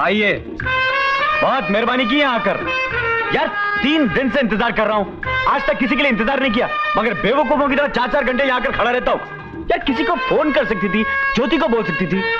आइए। बहुत मेहरबानी की है आकर। यार 3 दिन से इंतजार कर रहा हूँ, आज तक किसी के लिए इंतजार नहीं किया, मगर बेवकूफों की तरह 4-4 घंटे यहाँ आकर खड़ा रहता हूँ। यार किसी को फोन कर सकती थी, ज्योति को बोल सकती थी।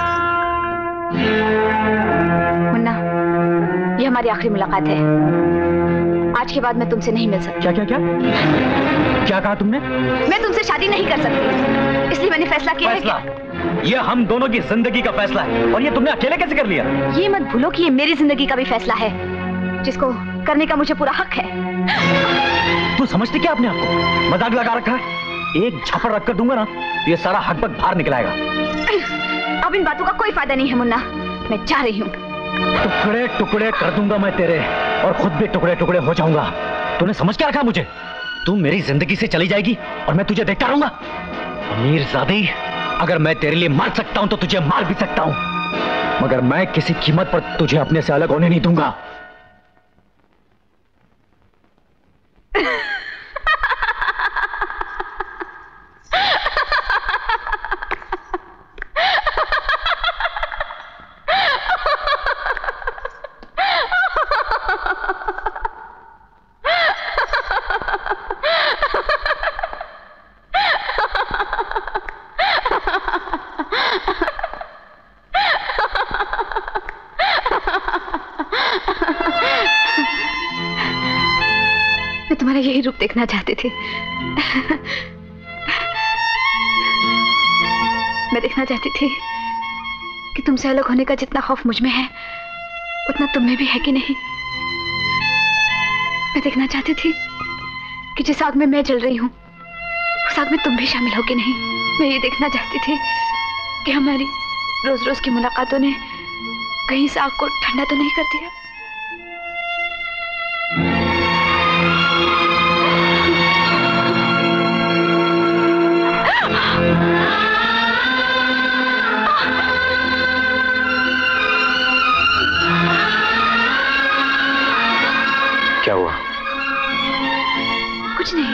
मुन्ना, ये हमारी आखिरी मुलाकात है। आज के बाद मैं तुमसे नहीं मिल सकती। क्या क्या क्या क्या कहा तुमने? मैं तुमसे शादी नहीं कर सकती, इसलिए मैंने फैसला किया है कि ये हम दोनों की जिंदगी का फैसला है, और ये तुमने अकेले कैसे कर लिया? ये मत भूलो कि ये मेरी जिंदगी का भी फैसला है, जिसको करने का मुझे पूरा हक है। तू समझती क्या अपने आप को? मजाक लगा रखा है? एक झपड़ रख कर दूंगा ना, ये सारा हक बक बाहर निकल आएगा। अब इन बातों का कोई फायदा नहीं है मुन्ना, मैं जा रही हूँ। टुकड़े टुकड़े कर दूंगा मैं तेरे, और खुद भी टुकड़े टुकड़े हो जाऊंगा। तूने समझ क्या रखा मुझे? तू मेरी जिंदगी से चली जाएगी और मैं तुझे देखता रहूंगा। अमीरजादी, अगर मैं तेरे लिए मर सकता हूं तो तुझे मार भी सकता हूं, मगर मैं किसी कीमत पर तुझे अपने से अलग होने नहीं दूंगा। यही रूप देखना चाहती थी। मैं देखना चाहती थी कि तुमसे अलग होने का जितना खौफ मुझ में है उतना तुम में भी है कि नहीं। मैं देखना चाहती थी कि जिस आग में मैं जल रही हूं उस आग में तुम भी शामिल हो कि नहीं। मैं ये देखना चाहती थी कि हमारी रोज रोज की मुलाकातों ने कहीं इस आग को ठंडा तो नहीं कर दिया। क्या हुआ? कुछ नहीं।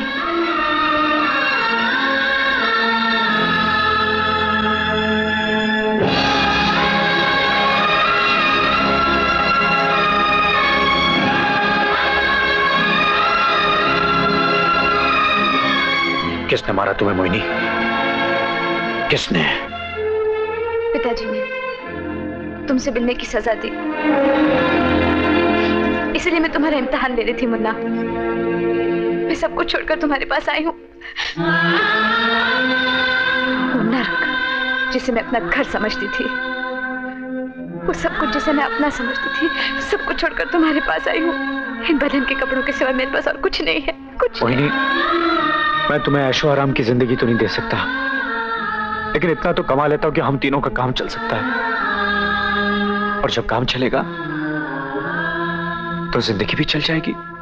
किसने मारा तुम्हें मोहिनी? किसने? पिताजी ने तुमसे मिलने की सजा दी, इसलिए मैं तुम्हारा इम्तिहान ले रही थी मुन्ना। मैं सब कुछ छोड़कर तुम्हारे पास आई हूँ। नर्क जिसे मैं अपना घर समझती थी, वो सब कुछ जिसे मैं अपना समझती थी, सब कुछ छोड़कर तुम्हारे पास आई हूँ। इन बदन के कपड़ों के सिवा मेरे पास और कुछ नहीं है, कुछ मोहिनी। मैं तुम्हें ऐशो आराम की जिंदगी तो नहीं दे सकता, लेकिन इतना तो कमा लेता हूं कि हम तीनों का काम चल सकता है, और जब काम चलेगा तो जिंदगी भी चल जाएगी।